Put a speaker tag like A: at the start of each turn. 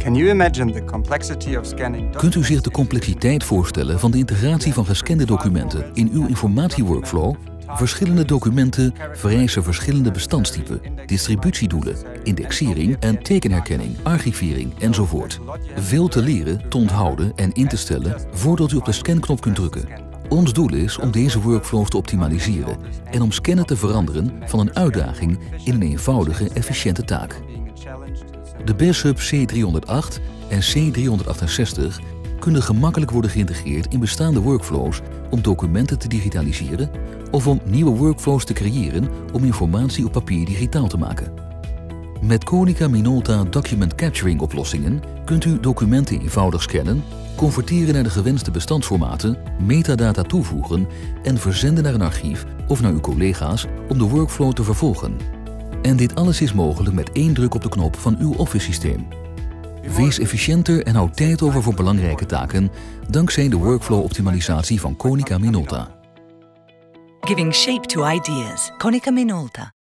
A: Can you imagine the complexity of scanning?
B: Kunt u zich de complexiteit voorstellen van de integratie van gescande documenten in uw informatieworkflow? Verschillende documenten vereisen verschillende bestandstypen, distributiedoelen, indexering en tekenherkenning, archivering enzovoort. Veel te leren, te onthouden en in te stellen voordat u op de scanknop kunt drukken. Ons doel is om deze workflows te optimaliseren en om scannen te veranderen van een uitdaging in een eenvoudige, efficiënte taak. De BESHUB C308 en C368 kunnen gemakkelijk worden geïntegreerd in bestaande workflows om documenten te digitaliseren of om nieuwe workflows te creëren om informatie op papier digitaal te maken. Met Konica Minolta Document Capturing oplossingen kunt u documenten eenvoudig scannen, converteren naar de gewenste bestandsformaten, metadata toevoegen en verzenden naar een archief of naar uw collega's om de workflow te vervolgen. En dit alles is mogelijk met één druk op de knop van uw Office-systeem. Wees efficiënter en houd tijd over voor belangrijke taken dankzij de workflow-optimalisatie van Konica Minolta.
C: Giving shape to ideas. Konica Minolta.